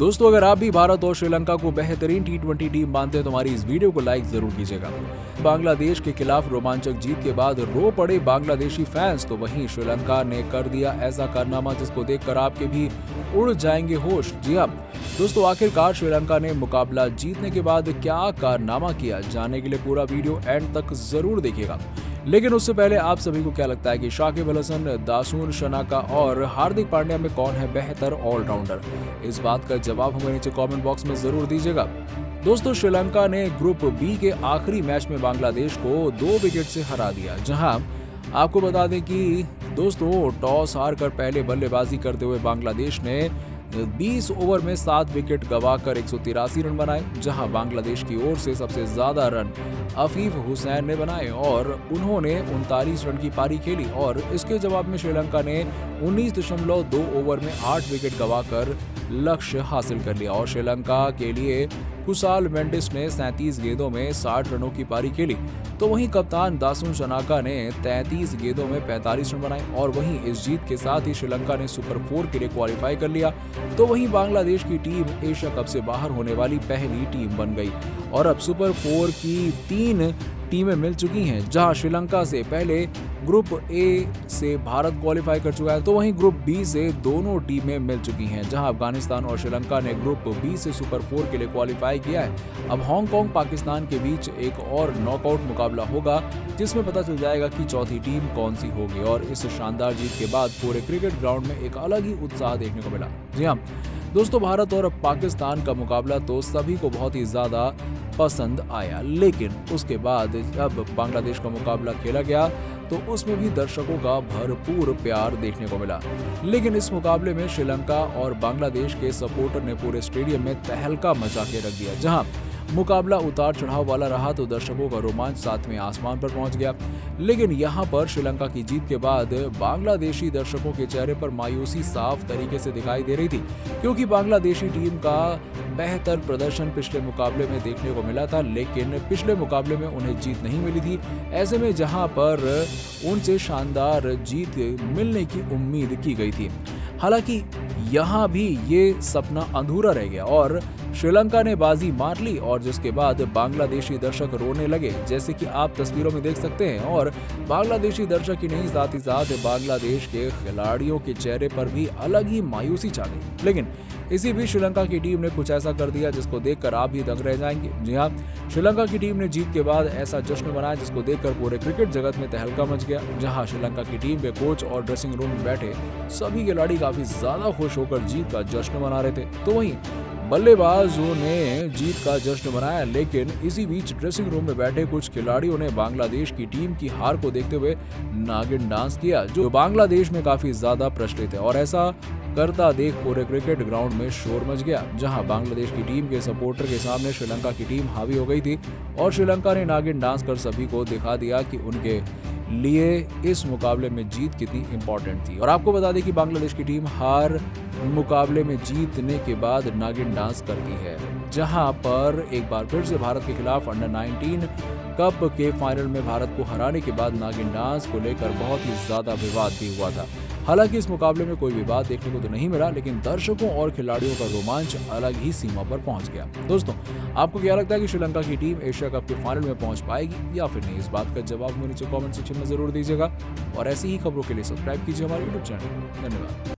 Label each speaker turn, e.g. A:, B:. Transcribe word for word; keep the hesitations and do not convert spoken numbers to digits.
A: दोस्तों, अगर आप भी भारत और श्रीलंका को बेहतरीन टी ट्वेंटी टीम मानते हैं तो हमारी इस वीडियो को लाइक जरूर कीजिएगा। बांग्लादेश के खिलाफ रोमांचक जीत के बाद रो पड़े बांग्लादेशी फैंस, तो वहीं श्रीलंका ने कर दिया ऐसा कारनामा जिसको देखकर आपके भी उड़ जाएंगे होश। जी हाँ दोस्तों, आखिरकार श्रीलंका ने मुकाबला जीतने के बाद क्या कारनामा किया, जानने के लिए पूरा वीडियो एंड तक जरूर देखिएगा। लेकिन उससे पहले आप सभी को क्या लगता है कि शाकिब अल हसन, दासून शनाका और हार्दिक पांड्या में कौन है बेहतर ऑलराउंडर? इस बात का जवाब हमें नीचे कमेंट बॉक्स में जरूर दीजिएगा। दोस्तों, श्रीलंका ने ग्रुप बी के आखिरी मैच में बांग्लादेश को दो विकेट से हरा दिया, जहां आपको बता दें कि दोस्तों टॉस हारकर पहले बल्लेबाजी करते हुए बांग्लादेश ने बीस ओवर में सात विकेट गंवाकर एक सौ तिरासी रन बनाए, जहां बांग्लादेश की ओर से सबसे ज्यादा रन अफीफ हुसैन ने बनाए और उन्होंने उनतालीस रन की पारी खेली। और इसके जवाब में श्रीलंका ने उन्नीस दशमलव दो ओवर में आठ विकेट गंवाकर लक्ष्य हासिल कर लिया। और श्रीलंका के लिए कुसाल मेंडिस ने सैंतीस गेंदों में साठ रनों की पारी खेली, तो वहीं कप्तान दासून शनाका ने तैंतीस गेंदों में पैंतालीस रन बनाए। और वहीं इस जीत के साथ ही श्रीलंका ने सुपर फोर के लिए क्वालिफाई कर लिया, तो वहीं बांग्लादेश की टीम एशिया कप से बाहर होने वाली पहली टीम बन गई। और अब सुपर फोर की तीन टीमें मिल चुकी हैं, जहां श्रीलंका से पहले ग्रुप ए से भारत क्वालिफाई कर चुका है, तो वहीं ग्रुप बी से दोनों टीमें मिल चुकी हैं, जहां अफगानिस्तान और श्रीलंका ने ग्रुप बी से सुपर फोर के लिए क्वालिफाई किया है। अब हांगकांग पाकिस्तान के बीच एक और नॉकआउट मुकाबला होगा, जिसमें पता चल जाएगा कि चौथी टीम कौन सी होगी। और इस शानदार जीत के बाद पूरे क्रिकेट ग्राउंड में एक अलग ही उत्साह देखने को मिला। जी हाँ दोस्तों, भारत और पाकिस्तान का मुकाबला तो सभी को बहुत ही ज्यादा पसंद आया, लेकिन उसके बाद जब बांग्लादेश का मुकाबला खेला गया तो उसमें भी दर्शकों का भरपूर प्यार देखने को मिला। लेकिन इस मुकाबले में श्रीलंका और बांग्लादेश के सपोर्टर ने पूरे स्टेडियम में तहलका मचा के रख दिया। जहां मुकाबला उतार चढ़ाव वाला रहा तो दर्शकों का रोमांच सातवें आसमान पर पहुंच गया। लेकिन यहां पर श्रीलंका की जीत के बाद बांग्लादेशी दर्शकों के चेहरे पर मायूसी साफ तरीके से दिखाई दे रही थी, क्योंकि बांग्लादेशी टीम का बेहतर प्रदर्शन पिछले मुकाबले में देखने को मिला था, लेकिन पिछले मुकाबले में उन्हें जीत नहीं मिली थी। ऐसे में जहां पर उनसे शानदार जीत मिलने की उम्मीद की गई थी, हालांकि यहाँ भी ये सपना अधूरा रह गया और श्रीलंका ने बाजी मार ली। और जिसके बाद बांग्लादेशी दर्शक रोने लगे, जैसे कि आप तस्वीरों में देख सकते हैं। और बांग्लादेशी दर्शक ही नहीं, साथ ही साथ बांग्लादेश के खिलाड़ियों के चेहरे पर भी अलग ही मायूसी छा गई। लेकिन इसी बीच श्रीलंका की टीम ने कुछ ऐसा कर दिया जिसको देखकर आप भी दंग रह जाएंगे। जी हाँ, श्रीलंका की टीम ने जीत के बाद ऐसा जश्न मनाया जिसको देखकर पूरे क्रिकेट जगत में तहलका मच गया। जहां श्रीलंका की टीम के कोच और ड्रेसिंग रूम में बैठे सभी खिलाड़ी काफी ज्यादा खुश होकर जीत का जश्न मना रहे थे, तो वहीं बल्लेबाजों ने जीत का जश्न मनाया। लेकिन इसी बीच ड्रेसिंग रूम में बैठे कुछ खिलाड़ियों ने बांग्लादेश की टीम की हार को देखते हुए नागिन डांस किया, जो बांग्लादेश में काफी ज्यादा प्रचलित है। और ऐसा करता देख पूरे क्रिकेट ग्राउंड में शोर मच गया, जहां बांग्लादेश की टीम के सपोर्टर के सामने श्रीलंका की टीम हावी हो गई थी और श्रीलंका ने नागिन डांस कर सभी को दिखा दिया कि उनके लिए इस मुकाबले में जीत कितनी इंपॉर्टेंट थी। और आपको बता दें कि बांग्लादेश की टीम हार मुकाबले में जीतने के बाद नागिन डांस करती है, जहां पर एक बार फिर से भारत के खिलाफ अंडर नाइनटीन कप के फाइनल में भारत को हराने के बाद नागिन डांस को लेकर बहुत ही ज्यादा विवाद भी हुआ था। हालांकि इस मुकाबले में कोई विवाद देखने को तो नहीं मिला, लेकिन दर्शकों और खिलाड़ियों का रोमांच अलग ही सीमा पर पहुंच गया। दोस्तों, आपको क्या लगता है कि श्रीलंका की टीम एशिया कप के फाइनल में पहुंच पाएगी या फिर नहीं? इस बात का जवाब मुझे नीचे कमेंट सेक्शन में जरूर दीजिएगा और ऐसी ही खबरों के लिए सब्सक्राइब कीजिए हमारे यूट्यूब चैनल। धन्यवाद।